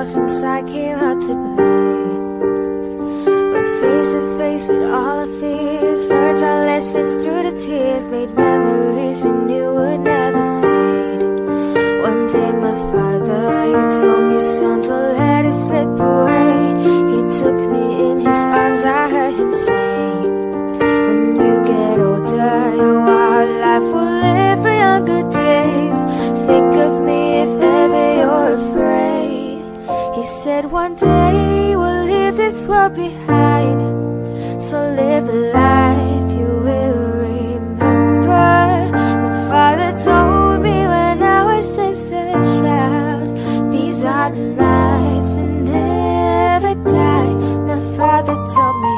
since I came out to play. Went face to face with all our fears, learned our lessons through the tears, made memories we knew would never fade. One day my father, he told me, son, don't let it slip away. He took me in his arms, I heard him say, when you get older, your wild life will live for younger days. Think of me if ever you're afraid. He said one day we'll leave this world behind, so live a life you will remember. My father told me when I was just a child, these are the nights that never die. My father told me.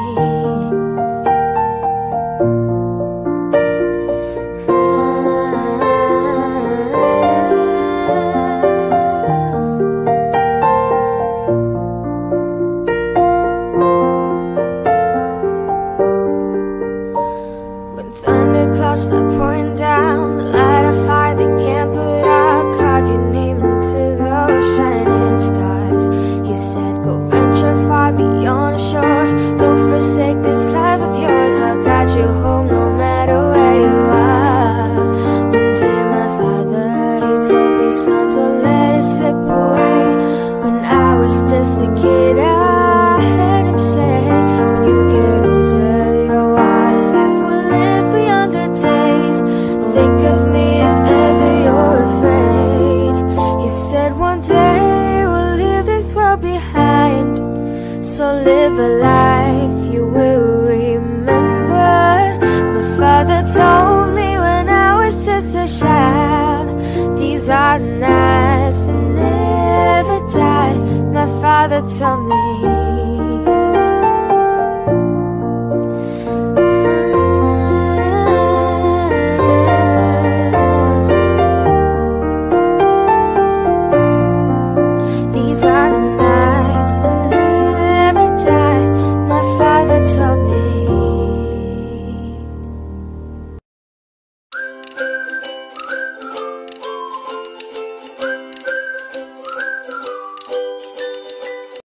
Clouds start pouring down, light a fire they can't put out, carve your name into those shining stars. He said, go venture far beyond the shores, don't forsake this life of yours. I'll guide you home no matter where you are. One day my father, he told me, son, don't let it slip away. When I was just a kid, I heard him say, when you get older, your wild life will live for younger days. Think of me if ever you're afraid. He said one day we'll leave this world behind, so live a life you will remember. My father told me when I was just a child, these are the nights that never die. My father told me.